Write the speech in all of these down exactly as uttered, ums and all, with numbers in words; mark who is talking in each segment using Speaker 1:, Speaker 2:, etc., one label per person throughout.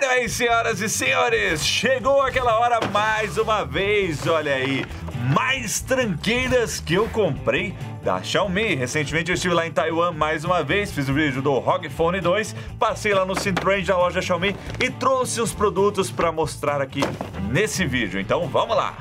Speaker 1: aí, senhoras e senhores, chegou aquela hora mais uma vez, olha aí, mais tranqueiras que eu comprei da Xiaomi. Recentemente eu estive lá em Taiwan mais uma vez, fiz o vídeo do R O G Phone dois, passei lá no Syntrend da loja Xiaomi e trouxe os produtos para mostrar aqui nesse vídeo, então vamos lá!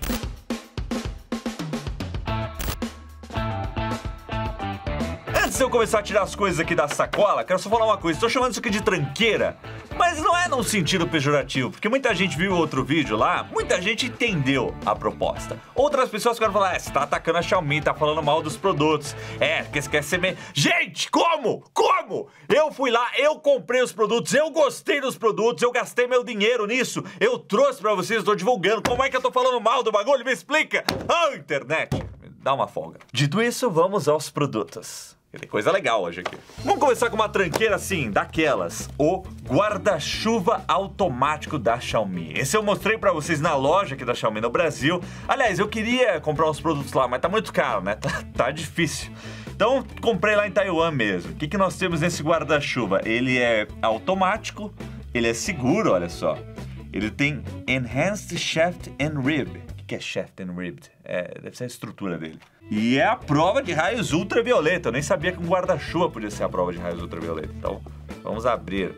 Speaker 1: Antes de eu começar a tirar as coisas aqui da sacola, quero só falar uma coisa, estou chamando isso aqui de tranqueira, mas não é num sentido pejorativo, porque muita gente viu outro vídeo lá, muita gente entendeu a proposta. Outras pessoas querem falar, é, você tá atacando a Xiaomi, tá falando mal dos produtos, é, porque você quer ser meio... Gente, como? Como? Eu fui lá, eu comprei os produtos, eu gostei dos produtos, eu gastei meu dinheiro nisso, eu trouxe pra vocês, estou divulgando, como é que eu tô falando mal do bagulho? Me explica! Ah, internet, dá uma folga. Dito isso, vamos aos produtos. Tem coisa legal hoje aqui. Vamos começar com uma tranqueira assim, daquelas. O guarda-chuva automático da Xiaomi. Esse eu mostrei pra vocês na loja aqui da Xiaomi no Brasil. Aliás, eu queria comprar uns produtos lá, mas tá muito caro, né? Tá, tá difícil. Então, comprei lá em Taiwan mesmo. O que, que nós temos nesse guarda-chuva? Ele é automático, ele é seguro, olha só. Ele tem Enhanced Shaft and Rib. O que, que é Shaft and Rib? É, deve ser a estrutura dele. E é a prova de raios ultravioleta. Eu nem sabia que um guarda-chuva podia ser a prova de raios ultravioleta. Então, vamos abrir.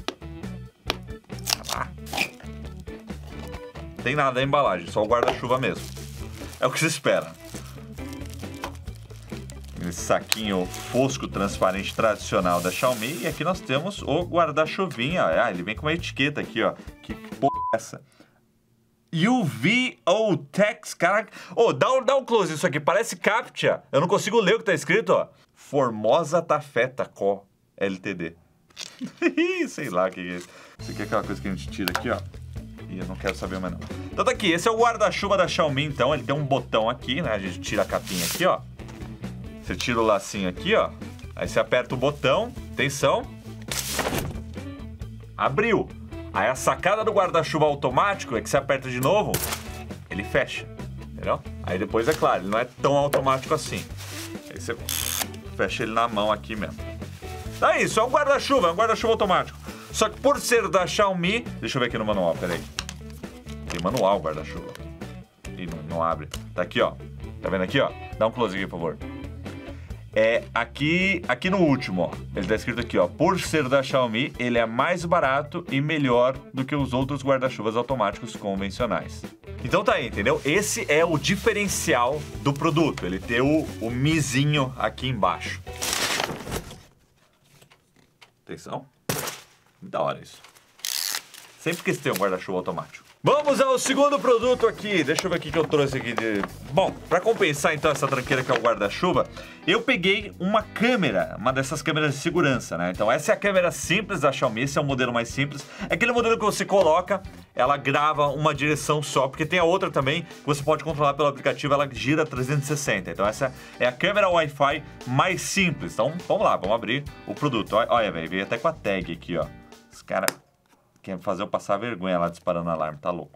Speaker 1: Ah. Não tem nada na embalagem, só o guarda-chuva mesmo. É o que se espera. Esse saquinho fosco transparente tradicional da Xiaomi. E aqui nós temos o guarda-chuvinha. Ah, ele vem com uma etiqueta aqui, ó. Que porra é essa? U V O Text, caraca. Oh, dá um, dá um close isso aqui, parece CAPTCHA. Eu não consigo ler o que tá escrito, ó. Formosa Tafeta Co. L T D. Sei lá o que é isso. Isso aqui é aquela coisa que a gente tira aqui, ó. E eu não quero saber mais não. Então tá aqui, esse é o guarda-chuva da Xiaomi, então. Ele tem um botão aqui, né? A gente tira a capinha aqui, ó. Você tira o lacinho aqui, ó. Aí você aperta o botão. Atenção. Abriu. Aí a sacada do guarda-chuva automático é que você aperta de novo, ele fecha, entendeu? Aí depois, é claro, ele não é tão automático assim. Aí você fecha ele na mão aqui mesmo. Então é isso, é um guarda-chuva, é um guarda-chuva automático. Só que por ser da Xiaomi... Deixa eu ver aqui no manual, peraí. Tem manual guarda-chuva. Ih, não, não abre. Tá aqui, ó. Tá vendo aqui, ó? Dá um close aqui, por favor. É, aqui, aqui no último, ó, ele tá escrito aqui, ó, por ser da Xiaomi, ele é mais barato e melhor do que os outros guarda-chuvas automáticos convencionais. Então tá aí, entendeu? Esse é o diferencial do produto, ele tem o, o mizinho aqui embaixo. Atenção. Da hora isso. Sempre quis ter um guarda-chuva automático. Vamos ao segundo produto aqui. Deixa eu ver o que eu trouxe aqui de... Bom, para compensar então essa tranqueira que é o guarda-chuva, eu peguei uma câmera, uma dessas câmeras de segurança, né? Então essa é a câmera simples da Xiaomi, esse é o modelo mais simples. É aquele modelo que você coloca, ela grava uma direção só, porque tem a outra também que você pode controlar pelo aplicativo, ela gira trezentos e sessenta. Então essa é a câmera Wi-Fi mais simples. Então vamos lá, vamos abrir o produto. Olha, velho, veio até com a tag aqui, ó. Os caras... Quer fazer eu passar vergonha lá disparando o alarme, tá louco.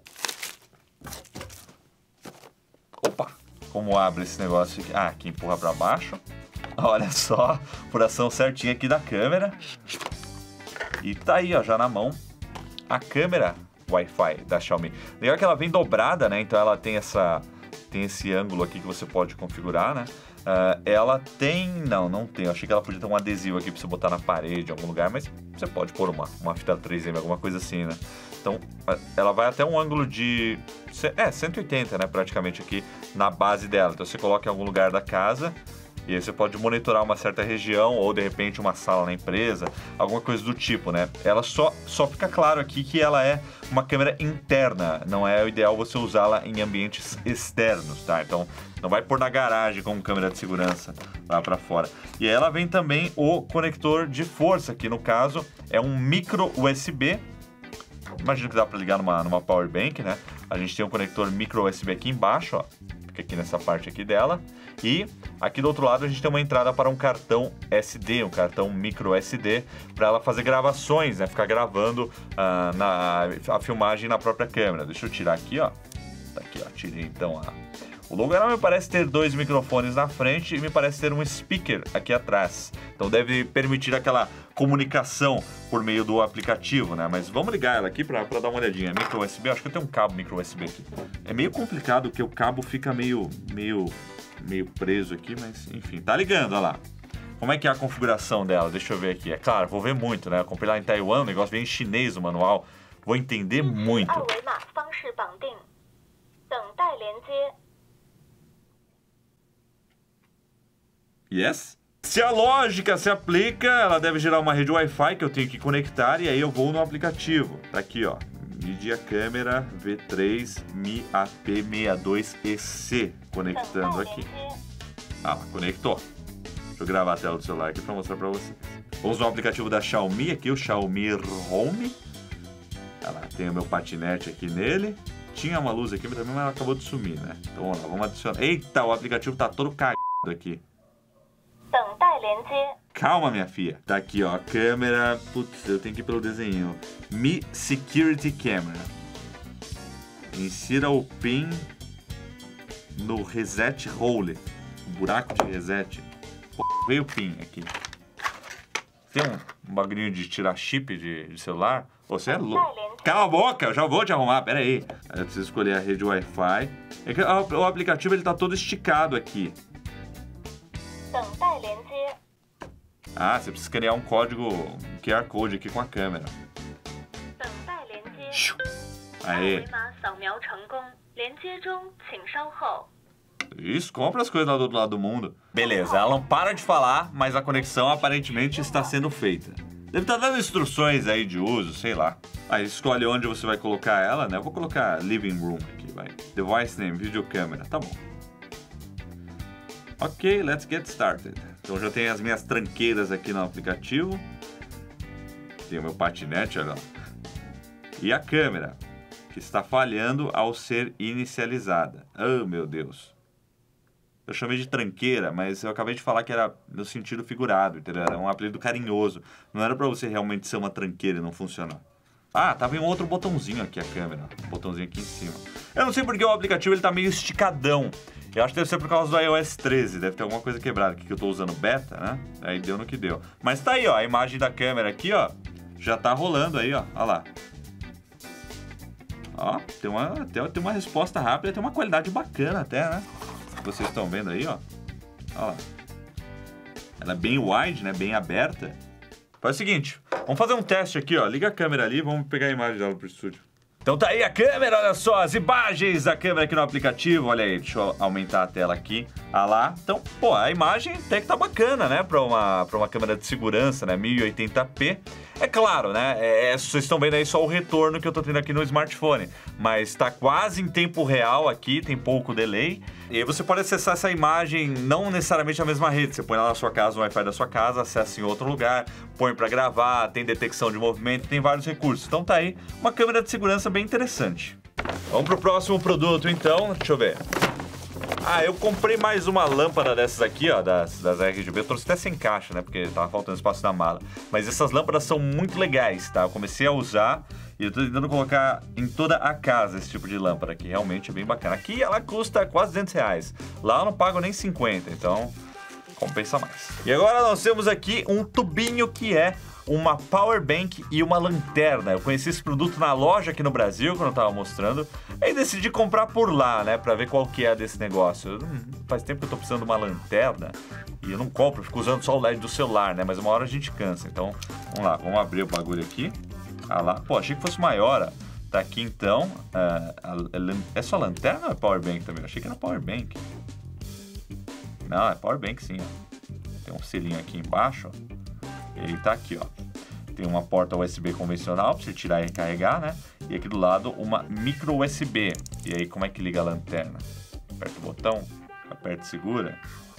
Speaker 1: Opa! Como abre esse negócio aqui? Ah, aqui empurra pra baixo. Olha só, furação certinha aqui da câmera. E tá aí, ó, já na mão, a câmera Wi-Fi da Xiaomi. Legal que ela vem dobrada, né? Então ela tem essa... Tem esse ângulo aqui que você pode configurar, né? Uh, ela tem... Não, não tem. Eu achei que ela podia ter um adesivo aqui pra você botar na parede, em algum lugar. Mas você pode pôr uma, uma fita três M, alguma coisa assim, né? Então, ela vai até um ângulo de... É, cento e oitenta, né? Praticamente aqui na base dela. Então, você coloca em algum lugar da casa... E aí você pode monitorar uma certa região ou, de repente, uma sala na empresa, alguma coisa do tipo, né? Ela só, só fica claro aqui que ela é uma câmera interna, não é o ideal você usá-la em ambientes externos, tá? Então, não vai pôr na garagem como câmera de segurança lá pra fora. E aí ela vem também o conector de força, que no caso é um micro U S B. Imagino que dá pra ligar numa, numa power bank, né? A gente tem um conector micro U S B aqui embaixo, ó. Fica aqui nessa parte aqui dela. E aqui do outro lado a gente tem uma entrada para um cartão S D, um cartão micro S D, para ela fazer gravações, né? Ficar gravando uh, na, a filmagem na própria câmera. Deixa eu tirar aqui, ó. Tá aqui, ó. Tirei então a, O logo ela me parece ter dois microfones na frente e me parece ter um speaker aqui atrás. Então deve permitir aquela comunicação por meio do aplicativo, né? Mas vamos ligar ela aqui para dar uma olhadinha. Micro U S B, acho que eu tenho um cabo micro U S B aqui. É meio complicado porque o cabo fica meio, meio, meio preso aqui, mas enfim, tá ligando, olha lá. Como é que é a configuração dela? Deixa eu ver aqui. É claro, vou ver muito, né? Eu comprei lá em Taiwan, o negócio vem em chinês o manual. Vou entender muito. Yes? Se a lógica se aplica, ela deve gerar uma rede Wi-Fi que eu tenho que conectar e aí eu vou no aplicativo. Tá aqui, ó. Media Câmera V três M I A P sessenta e dois E C conectando aqui. Ah, conectou. Deixa eu gravar a tela do celular aqui para mostrar para vocês. Vamos no aplicativo da Xiaomi aqui, o Xiaomi Home. Olha lá, tem o meu patinete aqui nele. Tinha uma luz aqui, mas também ela acabou de sumir, né? Então vamos lá, vamos adicionar. Eita, o aplicativo tá todo cagado aqui. Calma, minha filha. Tá aqui, ó, a câmera. Putz, eu tenho que ir pelo desenho. Mi Security Camera. Insira o pin no reset hole. Buraco de reset. Pô, veio o pin aqui. Tem um, um bagulhinho de tirar chip de, de celular? Você é louco. Cala a boca, eu já vou te arrumar, pera aí. Eu preciso escolher a rede Wi-Fi. É que o, o aplicativo ele tá todo esticado aqui. Ah, você precisa criar um código, um Q R Code aqui com a câmera. Aê. Isso, compra as coisas lá do outro lado do mundo. Beleza, ela não para de falar, mas a conexão aparentemente está sendo feita. Deve estar dando instruções aí de uso, sei lá. Aí escolhe onde você vai colocar ela, né? Eu vou colocar Living Room aqui, vai. Device Name, Videocâmera, tá bom. Ok, let's get started. Então já tem as minhas tranqueiras aqui no aplicativo. Tem o meu patinete, olha lá. E a câmera, que está falhando ao ser inicializada. Oh, meu Deus. Eu chamei de tranqueira, mas eu acabei de falar que era no sentido figurado, entendeu? Era um apelido carinhoso. Não era pra você realmente ser uma tranqueira e não funcionar. Ah, tava em um outro botãozinho aqui a câmera. Um botãozinho aqui em cima. Eu não sei porque o aplicativo ele tá meio esticadão. Eu acho que deve ser por causa do i O S treze. Deve ter alguma coisa quebrada aqui, que eu tô usando beta, né? Aí deu no que deu. Mas tá aí, ó. A imagem da câmera aqui, ó. Já tá rolando aí, ó. Olha lá. Ó, tem uma, tem, tem uma resposta rápida, tem uma qualidade bacana até, né? Vocês estão vendo aí, ó. Olha lá. Ela é bem wide, né? Bem aberta. Faz o seguinte, vamos fazer um teste aqui, ó. Liga a câmera ali e vamos pegar a imagem dela pro estúdio. Então tá aí a câmera, olha só, as imagens da câmera aqui no aplicativo. Olha aí, deixa eu aumentar a tela aqui. Ah lá. Então, pô, a imagem até que tá bacana, né? Pra uma, pra uma câmera de segurança, né? mil e oitenta p. É claro, né? É, é, vocês estão vendo aí só o retorno que eu tô tendo aqui no smartphone. Mas tá quase em tempo real aqui, tem pouco delay. E aí você pode acessar essa imagem não necessariamente na mesma rede. Você põe lá na sua casa, no Wi-Fi da sua casa, acessa em outro lugar, põe pra gravar, tem detecção de movimento, tem vários recursos. Então tá aí uma câmera de segurança bem interessante. Vamos pro próximo produto então, deixa eu ver. Ah, eu comprei mais uma lâmpada dessas aqui, ó, das, das R G B. Eu trouxe até sem caixa, né, porque tava faltando espaço na mala. Mas essas lâmpadas são muito legais, tá? Eu comecei a usar e eu tô tentando colocar em toda a casa esse tipo de lâmpada, que realmente é bem bacana. Aqui ela custa quase duzentos reais. Lá eu não pago nem cinquenta, então compensa mais. E agora nós temos aqui um tubinho que é uma power bank e uma lanterna. Eu conheci esse produto na loja aqui no Brasil, quando eu tava mostrando. Aí decidi comprar por lá, né, pra ver qual que é desse negócio. Hum, faz tempo que eu tô precisando de uma lanterna e eu não compro, eu fico usando só o L E D do celular, né, mas uma hora a gente cansa. Então, vamos lá, vamos abrir o bagulho aqui. Ah lá, pô, achei que fosse maior, ó. Tá aqui então, uh, a, a, é só lanterna ou é power bank também? Eu achei que era power bank. Não, é power bank sim, ó. Tem um selinho aqui embaixo, ó. Ele tá aqui, ó. Tem uma porta U S B convencional pra você tirar e recarregar, né? E aqui do lado uma micro U S B. E aí como é que liga a lanterna? Aperta o botão, aperta e segura.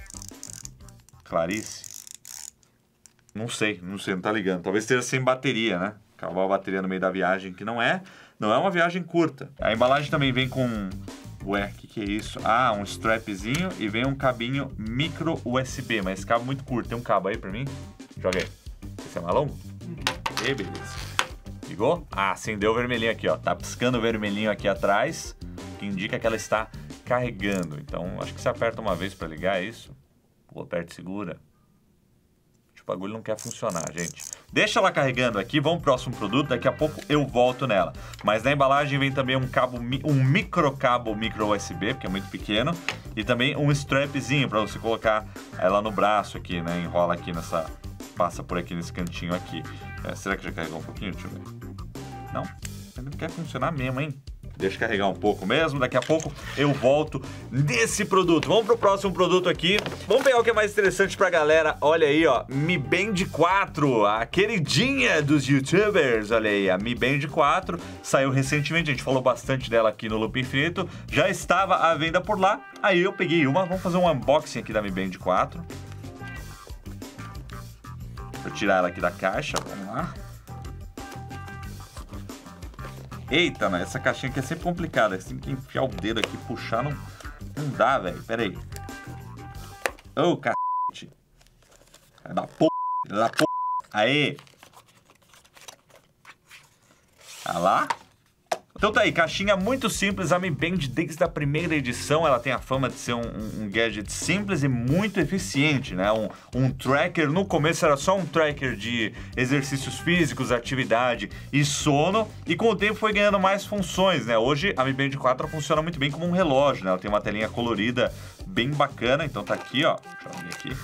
Speaker 1: Clarice. Não sei, não sei, não tá ligando. Talvez esteja sem bateria, né? Acabar a bateria no meio da viagem, que não é. Não é uma viagem curta. A embalagem também vem com... Ué, o que, que é isso? Ah, um strapzinho e vem um cabinho micro U S B. Mas esse cabo é muito curto. Tem um cabo aí pra mim? Joga aí. Esse é mais longo? E beleza. Ligou? Ah, acendeu o vermelhinho aqui, ó. Tá piscando o vermelhinho aqui atrás, que indica que ela está carregando. Então, acho que você aperta uma vez para ligar isso. Pô, aperta e segura. O bagulho não quer funcionar, gente. Deixa ela carregando aqui, vamos pro próximo produto, daqui a pouco eu volto nela. Mas na embalagem vem também um cabo, um micro cabo micro U S B, porque é muito pequeno, e também um strapzinho para você colocar ela no braço aqui, né? Enrola aqui nessa, passa por aqui nesse cantinho aqui. É, será que já carregou um pouquinho? Deixa eu ver. Não, ainda não quer funcionar mesmo, hein? Deixa carregar um pouco mesmo, daqui a pouco eu volto nesse produto. Vamos pro próximo produto aqui. Vamos pegar o que é mais interessante pra galera. Olha aí, ó, Mi Band quatro, a queridinha dos youtubers. Olha aí, a Mi Band quatro saiu recentemente, a gente falou bastante dela aqui no Loop Infinito. Já estava à venda por lá, aí eu peguei uma. Vamos fazer um unboxing aqui da Mi Band quatro. Deixa eu tirar ela aqui da caixa, vamos lá. Eita, mas essa caixinha aqui é sempre complicada. Você tem que enfiar o dedo aqui, puxar, não, não dá, velho. Pera aí. Ô, oh, cacete. Da porra, da porra. Aê. Ah lá. Então tá aí, caixinha muito simples, a Mi Band desde a primeira edição, ela tem a fama de ser um, um, um gadget simples e muito eficiente, né? Um, um tracker, no começo era só um tracker de exercícios físicos, atividade e sono, e com o tempo foi ganhando mais funções, né? Hoje a Mi Band quatro funciona muito bem como um relógio, né? Ela tem uma telinha colorida bem bacana, então tá aqui, ó, deixa eu abrir aqui.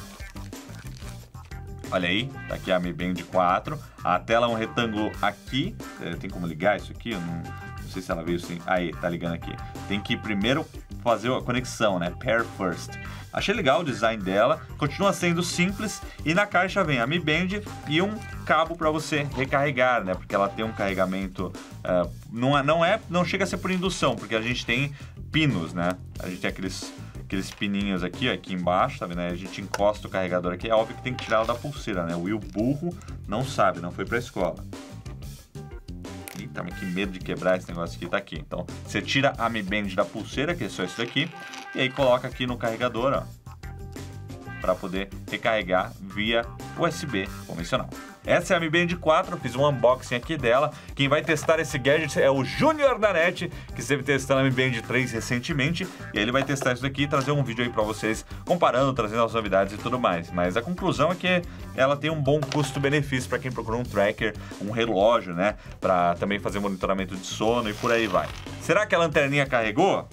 Speaker 1: Olha aí, tá aqui a Mi Band quatro, a tela é um retângulo aqui, tem como ligar isso aqui? Eu não... Não sei se ela veio assim. Aí, tá ligando aqui. Tem que primeiro fazer a conexão, né? Pair first. Achei legal o design dela. Continua sendo simples. E na caixa vem a Mi Band e um cabo para você recarregar, né? Porque ela tem um carregamento... Uh, não, é, não, é, não chega a ser por indução, porque a gente tem pinos, né? A gente tem aqueles, aqueles pininhos aqui, ó, aqui embaixo, tá vendo? A gente encosta o carregador aqui. É óbvio que tem que tirar ela da pulseira, né? O Will burro não sabe, não foi pra escola. Eita, mas que medo de quebrar esse negócio aqui, tá aqui. Então, você tira a Mi Band da pulseira, que é só isso daqui, e aí coloca aqui no carregador, ó, para poder recarregar via U S B convencional. Essa é a Mi Band quatro, fiz um unboxing aqui dela. Quem vai testar esse gadget é o Júnior da Net, que esteve testando a Mi Band três recentemente, e aí ele vai testar isso daqui e trazer um vídeo aí para vocês, comparando, trazendo as novidades e tudo mais. Mas a conclusão é que ela tem um bom custo-benefício para quem procura um tracker, um relógio, né, para também fazer monitoramento de sono e por aí vai. Será que a lanterninha carregou?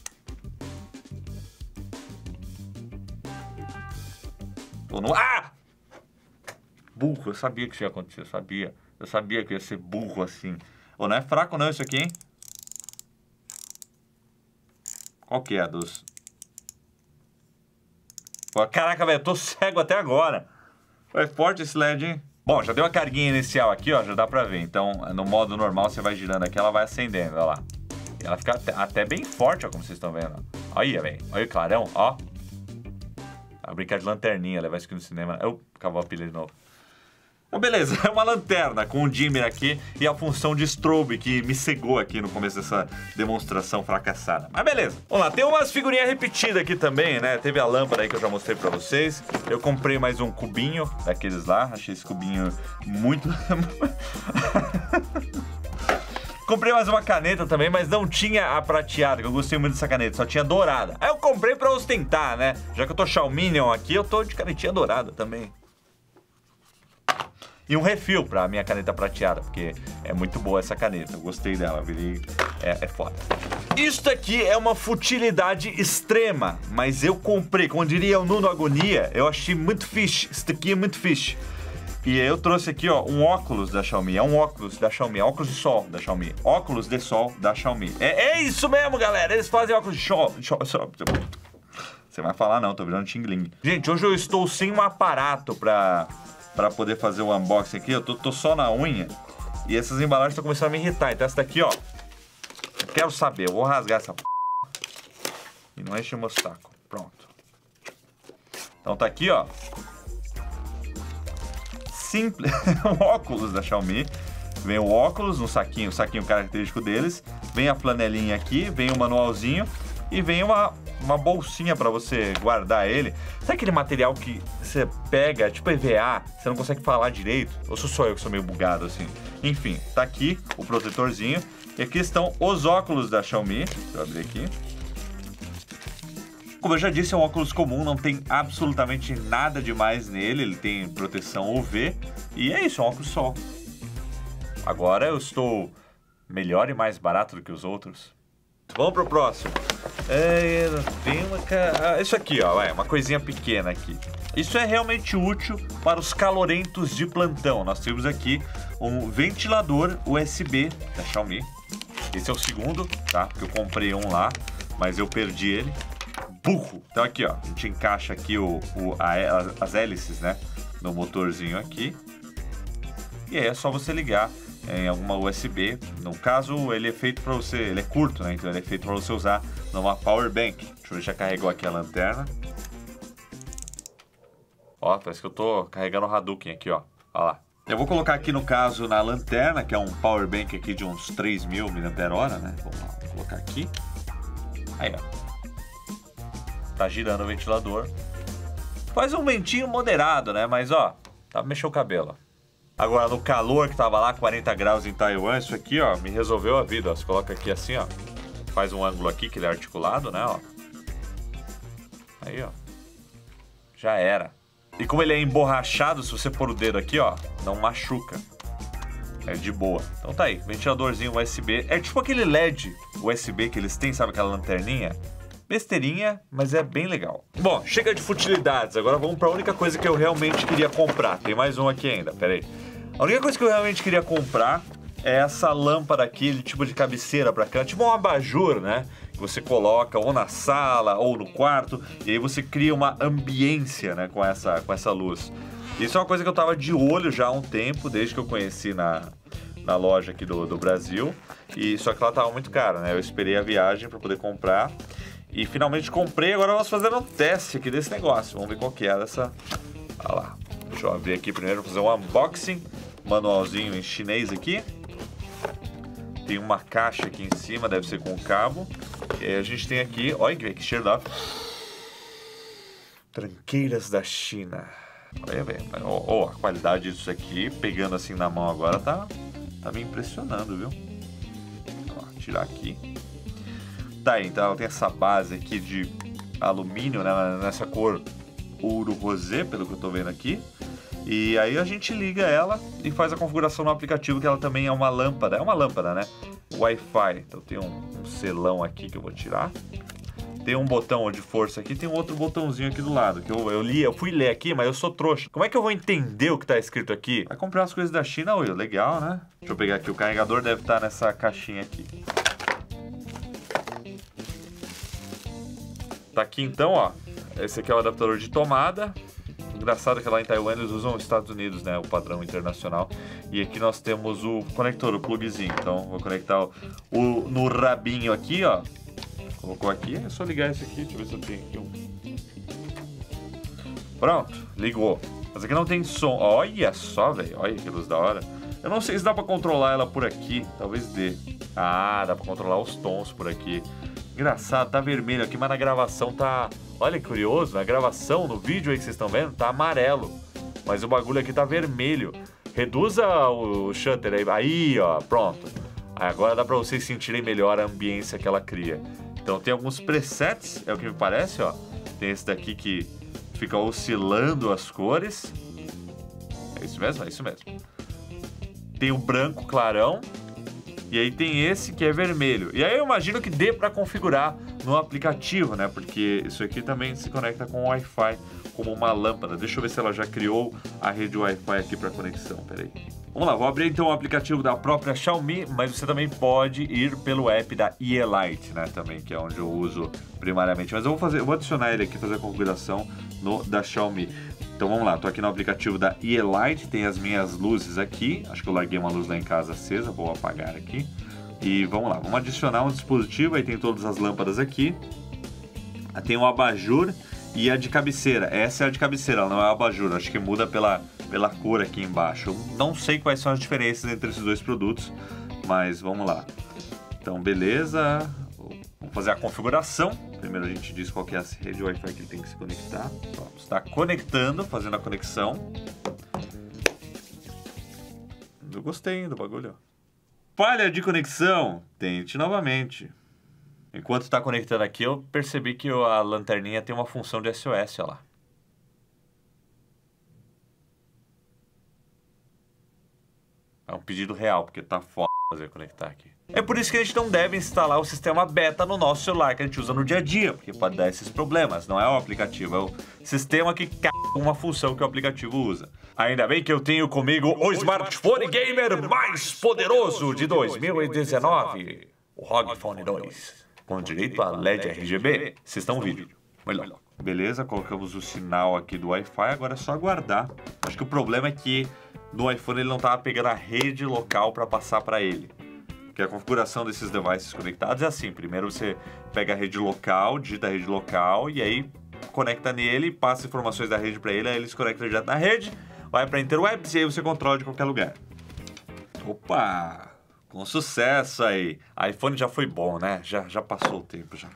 Speaker 1: Ou não? Ah! Burro, eu sabia que isso ia acontecer, eu sabia. Eu sabia que ia ser burro assim. Ou não é fraco não isso aqui, hein? Qual que é a dos... Pô, caraca, velho, eu tô cego até agora. É forte esse L E D, hein? Bom, já deu a carguinha inicial aqui, ó, já dá pra ver. Então, no modo normal, você vai girando aqui, ela vai acendendo, ó lá. E ela fica até, até bem forte, ó, como vocês estão vendo. Olha, velho, olha o clarão, ó. A brincar de lanterninha, levar isso aqui no cinema. Eu acabou a pilha de novo. Então, beleza, é uma lanterna com o dimmer aqui e a função de strobe que me cegou aqui no começo dessa demonstração fracassada. Mas beleza, vamos lá, tem umas figurinhas repetidas aqui também, né? Teve a lâmpada aí que eu já mostrei pra vocês. Eu comprei mais um cubinho daqueles lá, achei esse cubinho muito... Comprei mais uma caneta também, mas não tinha a prateada, que eu gostei muito dessa caneta, só tinha dourada. Aí eu comprei pra ostentar, né? Já que eu tô Xiaominion aqui, eu tô de canetinha dourada também. E um refil pra minha caneta prateada, porque é muito boa essa caneta. Eu gostei dela, virei... É, é foda. Isto aqui é uma futilidade extrema, mas eu comprei, como diria o Nuno Agonia, eu achei muito fixe. Isso aqui é muito fixe. E eu trouxe aqui, ó, um óculos da Xiaomi. É um óculos da Xiaomi, é óculos de sol da Xiaomi. Óculos de sol da Xiaomi. É, é isso mesmo, galera. Eles fazem óculos de sol. Você vai falar não, tô virando tingling. Gente, hoje eu estou sem um aparato pra... Pra poder fazer o unboxing aqui, eu tô, tô só na unha. E essas embalagens estão começando a me irritar. Então essa daqui, ó, eu quero saber, eu vou rasgar essa p... E não enche o meu saco. Pronto. Então tá aqui, ó. Simples. O óculos da Xiaomi. Vem o óculos no saquinho, o saquinho característico deles. Vem a flanelinha aqui, vem o manualzinho. E vem uma, uma bolsinha pra você guardar ele. Sabe aquele material que você pega, tipo E V A, você não consegue falar direito? Ou sou só eu que sou meio bugado assim? Enfim, tá aqui o protetorzinho. E aqui estão os óculos da Xiaomi. Deixa eu abrir aqui. Como eu já disse, é um óculos comum, não tem absolutamente nada demais nele, ele tem proteção U V e é isso, é um óculos sol. Agora eu estou melhor e mais barato do que os outros. Vamos pro próximo. É, tem uma, ah, isso aqui, ó, é uma coisinha pequena aqui. Isso é realmente útil para os calorentos de plantão. Nós temos aqui um ventilador U S B da Xiaomi. Esse é o segundo, tá? Porque eu comprei um lá, mas eu perdi ele. Burro! Então aqui, ó, a gente encaixa aqui o, o, a, as hélices, né? No motorzinho aqui. E aí é só você ligar em alguma U S B. No caso, ele é feito para você, ele é curto, né? Então ele é feito para você usar numa power bank. Deixa eu ver, já carregou aqui a lanterna. Ó, parece que eu tô carregando o Hadouken aqui, ó. Ó lá. Eu vou colocar aqui, no caso, na lanterna, que é um power bank aqui de uns três mil miliampères-hora, né? Vamos lá, vou colocar aqui. Aí, ó. Tá girando o ventilador. Faz um ventinho moderado, né? Mas, ó, tá mexendo o cabelo. Agora, no calor que tava lá, quarenta graus em Taiwan, isso aqui, ó, me resolveu a vida. Ó. Você coloca aqui assim, ó. Faz um ângulo aqui, que ele é articulado, né, ó. Aí, ó. Já era. E como ele é emborrachado, se você pôr o dedo aqui, ó, não machuca. É de boa. Então tá aí, ventiladorzinho U S B. É tipo aquele L E D U S B que eles têm, sabe aquela lanterninha? Besteirinha, mas é bem legal. Bom, chega de futilidades. Agora vamos pra única coisa que eu realmente queria comprar. Tem mais um aqui ainda, pera aí. A única coisa que eu realmente queria comprar é essa lâmpada aqui, de tipo de cabeceira pra cá. Tipo um abajur, né? Que você coloca ou na sala ou no quarto. E aí você cria uma ambiência, né? Com essa, com essa luz. Isso é uma coisa que eu tava de olho já há um tempo, desde que eu conheci na, na loja aqui do, do Brasil. E só que ela tava muito cara, né? Eu esperei a viagem pra poder comprar. E finalmente comprei, agora vamos fazer um teste aqui desse negócio. Vamos ver qual que é dessa... Olha lá. Deixa eu abrir aqui primeiro, fazer um unboxing. Manualzinho em chinês aqui. Tem uma caixa aqui em cima, deve ser com cabo. E aí a gente tem aqui... Olha que cheiro da... Tranqueiras da China. Olha bem. Oh, oh, a qualidade disso aqui, pegando assim na mão agora, tá, tá me impressionando, viu? Ó, tirar aqui. Tá aí, então ela tem essa base aqui de alumínio, né, nessa cor ouro rosé, pelo que eu tô vendo aqui. E aí a gente liga ela e faz a configuração no aplicativo, que ela também é uma lâmpada. É uma lâmpada, né? Wi-Fi. Então tem um, um selão aqui que eu vou tirar. Tem um botão de força aqui, tem um outro botãozinho aqui do lado, que eu, eu li, eu fui ler aqui, mas eu sou trouxa. Como é que eu vou entender o que tá escrito aqui? Vai comprar as coisas da China, Will, legal, né? Deixa eu pegar aqui, o carregador deve estar nessa caixinha aqui. Tá aqui então, ó. Esse aqui é o adaptador de tomada. Engraçado que lá em Taiwan eles usam os Estados Unidos, né? O padrão internacional. E aqui nós temos o conector, o plugzinho. Então vou conectar o, o no rabinho aqui, ó. Colocou aqui, é só ligar esse aqui. Deixa eu ver se eu tenho aqui um. Pronto, ligou. Mas aqui não tem som. Olha só, velho. Olha que luz da hora. Eu não sei se dá pra controlar ela por aqui. Talvez dê. Ah, dá pra controlar os tons por aqui. Engraçado, tá vermelho aqui, mas na gravação tá... Olha que curioso, na gravação, no vídeo aí que vocês estão vendo, tá amarelo. Mas o bagulho aqui tá vermelho. Reduza o shutter aí. Aí, ó, pronto. Aí agora dá pra vocês sentirem melhor a ambiência que ela cria. Então tem alguns presets, é o que me parece, ó. Tem esse daqui que fica oscilando as cores. É isso mesmo? É isso mesmo. Tem o branco clarão. E aí tem esse que é vermelho. E aí eu imagino que dê para configurar no aplicativo, né? Porque isso aqui também se conecta com o Wi-Fi como uma lâmpada. Deixa eu ver se ela já criou a rede Wi-Fi aqui para conexão. Pera aí. Vamos lá, vou abrir então o aplicativo da própria Xiaomi, mas você também pode ir pelo app da Yeelight, né? Também, que é onde eu uso primariamente. Mas eu vou fazer, eu vou adicionar ele aqui, fazer a configuração no da Xiaomi. Então vamos lá, tô aqui no aplicativo da Yeelight, tem as minhas luzes aqui. Acho que eu larguei uma luz lá em casa acesa, vou apagar aqui. E vamos lá, vamos adicionar um dispositivo, aí tem todas as lâmpadas aqui. Tem o abajur e a de cabeceira. Essa é a de cabeceira, ela não é o abajur, acho que muda pela, pela cor aqui embaixo. Eu não sei quais são as diferenças entre esses dois produtos, mas vamos lá. Então beleza, vamos fazer a configuração. Primeiro a gente diz qual que é a rede Wi-Fi que ele tem que se conectar. Pronto, está conectando, fazendo a conexão. Eu gostei do bagulho. Falha de conexão. Tente novamente. Enquanto tá conectando aqui, eu percebi que a lanterninha tem uma função de S O S, olha lá. É um pedido real, porque tá foda fazer conectar aqui. É por isso que a gente não deve instalar o sistema beta no nosso celular, que a gente usa no dia a dia, porque pode dar esses problemas. Não é o aplicativo, é o sistema que caga uma função que o aplicativo usa. Ainda bem que eu tenho comigo o smartphone gamer mais poderoso de dois mil e dezenove, o R O G Phone dois, com direito a L E D R G B. Vocês estão no vídeo. Melhor. Beleza, colocamos o sinal aqui do Wi-Fi, agora é só aguardar. Acho que o problema é que no iPhone ele não estava pegando a rede local para passar para ele. Porque a configuração desses devices conectados é assim. Primeiro você pega a rede local, digita a rede local e aí conecta nele, passa informações da rede para ele, aí ele se conecta direto na rede, vai para interwebs e aí você controla de qualquer lugar. Opa! Com sucesso aí. iPhone já foi bom, né? Já, já passou o tempo já.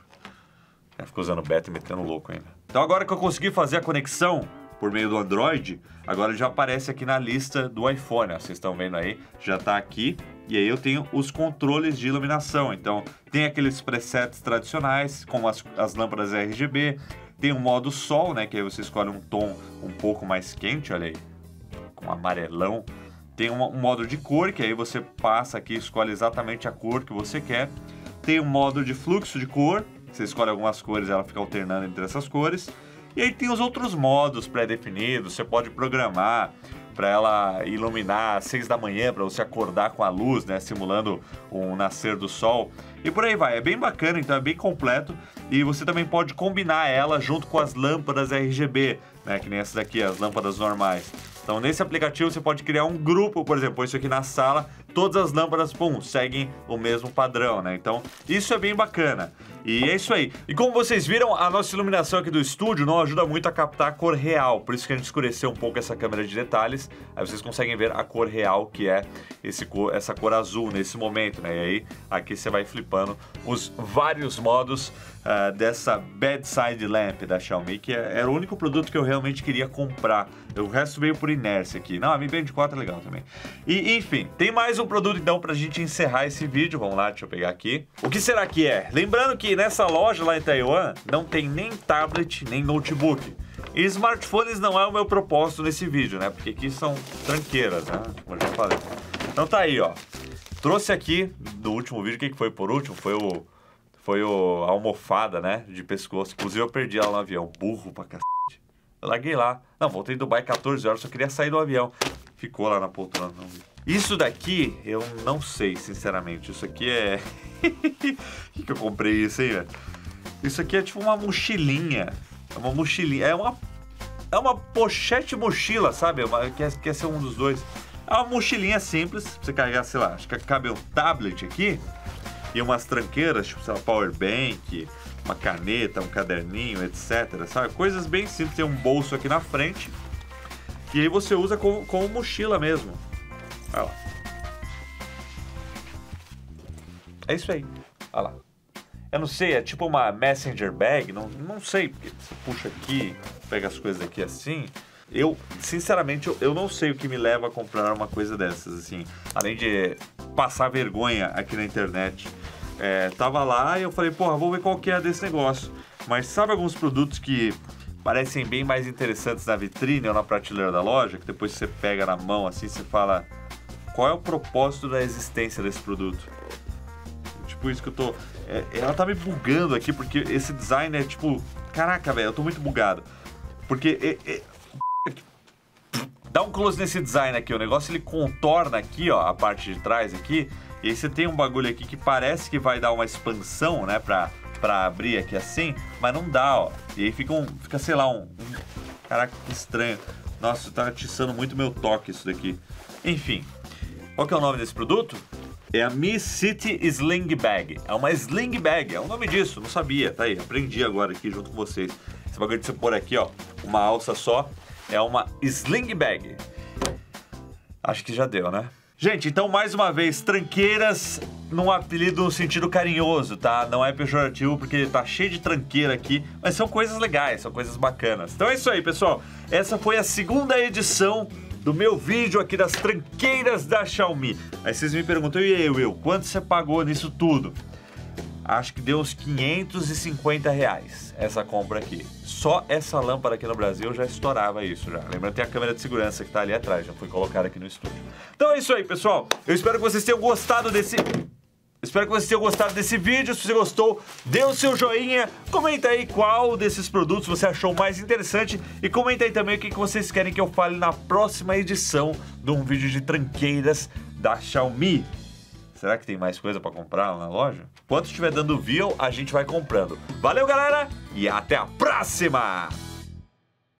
Speaker 1: Já ficou usando beta e metendo louco ainda. Então agora que eu consegui fazer a conexão por meio do Android, agora já aparece aqui na lista do iPhone, ó, vocês estão vendo aí, já está aqui, e aí eu tenho os controles de iluminação, então tem aqueles presets tradicionais, como as, as lâmpadas R G B, tem o modo sol, né, que aí você escolhe um tom um pouco mais quente, olha aí, com amarelão, tem um, um modo de cor, que aí você passa aqui e escolhe exatamente a cor que você quer, tem um modo de fluxo de cor, você escolhe algumas cores e ela fica alternando entre essas cores. E aí tem os outros modos pré-definidos, você pode programar para ela iluminar às seis da manhã, para você acordar com a luz, né, simulando um nascer do sol. E por aí vai, é bem bacana, então é bem completo. E você também pode combinar ela junto com as lâmpadas R G B, né, que nem essas daqui, as lâmpadas normais. Então nesse aplicativo você pode criar um grupo, por exemplo, isso aqui na sala, todas as lâmpadas, pum, seguem o mesmo padrão, né? Então isso é bem bacana. E é isso aí. E como vocês viram, a nossa iluminação aqui do estúdio não ajuda muito a captar a cor real. Por isso que a gente escureceu um pouco essa câmera de detalhes. Aí vocês conseguem ver a cor real, que é esse cor, essa cor azul nesse momento, né? E aí aqui você vai flipando os vários modos uh, dessa bedside lamp da Xiaomi, que é, era o único produto que eu realmente queria comprar. O resto veio por inércia aqui. Não, a Mi Band quatro é legal também. E enfim, tem mais um produto então pra gente encerrar esse vídeo. Vamos lá, deixa eu pegar aqui. O que será que é? Lembrando que nessa loja lá em Taiwan não tem nem tablet, nem notebook. E smartphones não é o meu propósito nesse vídeo, né? Porque aqui são tranqueiras, né? Como eu já falei. Então tá aí, ó. Trouxe aqui do último vídeo, o que foi por último? Foi o... Foi o, a almofada, né? De pescoço. Inclusive eu perdi ela no avião. Burro pra cacete. Eu larguei lá. Não, voltei em Dubai quatorze horas, só queria sair do avião. Ficou lá na poltrona. Não vi. Isso daqui, eu não sei, sinceramente. Isso aqui é... que que eu comprei isso aí, velho? Isso aqui é tipo uma mochilinha. É uma mochilinha. É uma... É uma pochete mochila, sabe? Uma... Quer, quer ser um dos dois. É uma mochilinha simples. Pra você carregar, sei lá, acho que cabe um tablet aqui. E umas tranqueiras, tipo, sei lá, power bank, uma caneta, um caderninho, etcétera. Sabe? Coisas bem simples. Tem um bolso aqui na frente. E aí você usa como, como mochila mesmo. Olha lá. É isso aí. Olha lá. Eu não sei, é tipo uma messenger bag. Não, não sei, porque você puxa aqui, pega as coisas aqui assim. Eu, sinceramente, eu, eu não sei o que me leva a comprar uma coisa dessas, assim. Além de passar vergonha aqui na internet. É, tava lá e eu falei, porra, vou ver qual que é desse negócio. Mas sabe alguns produtos que parecem bem mais interessantes na vitrine ou na prateleira da loja, que depois você pega na mão assim, você fala, qual é o propósito da existência desse produto? Tipo isso que eu tô... É, ela tá me bugando aqui, porque esse design é tipo... Caraca, velho, eu tô muito bugado. Porque... É, é... Dá um close nesse design aqui, o negócio ele contorna aqui, ó, a parte de trás aqui, e aí você tem um bagulho aqui que parece que vai dar uma expansão, né, pra, pra abrir aqui assim, mas não dá, ó. E aí fica, um, fica sei lá, um, um... Caraca, que estranho. Nossa, tá atiçando muito meu toque isso daqui. Enfim, qual que é o nome desse produto? É a Mi City Sling Bag. É uma sling bag, é o nome disso, não sabia, tá aí, aprendi agora aqui junto com vocês. Esse bagulho de você pôr aqui, ó, uma alça só, é uma sling bag. Acho que já deu, né? Gente, então mais uma vez, tranqueiras num apelido no sentido carinhoso, tá? Não é pejorativo porque tá cheio de tranqueira aqui, mas são coisas legais, são coisas bacanas. Então é isso aí, pessoal. Essa foi a segunda edição do meu vídeo aqui das tranqueiras da Xiaomi. Aí vocês me perguntam, e aí, Will, quanto você pagou nisso tudo? acho que deu uns quinhentos e cinquenta reais essa compra aqui. Só essa lâmpada aqui no Brasil já estourava isso já. Lembrando que tem a câmera de segurança que tá ali atrás, já foi colocada aqui no estúdio. Então é isso aí, pessoal. Eu espero que vocês tenham gostado desse... Espero que vocês tenham gostado desse vídeo. Se você gostou, dê o seu joinha. Comenta aí qual desses produtos você achou mais interessante. E comenta aí também o que vocês querem que eu fale na próxima edição de um vídeo de tranqueiras da Xiaomi. Será que tem mais coisa pra comprar lá na loja? Enquanto estiver dando view, a gente vai comprando. Valeu, galera, e até a próxima!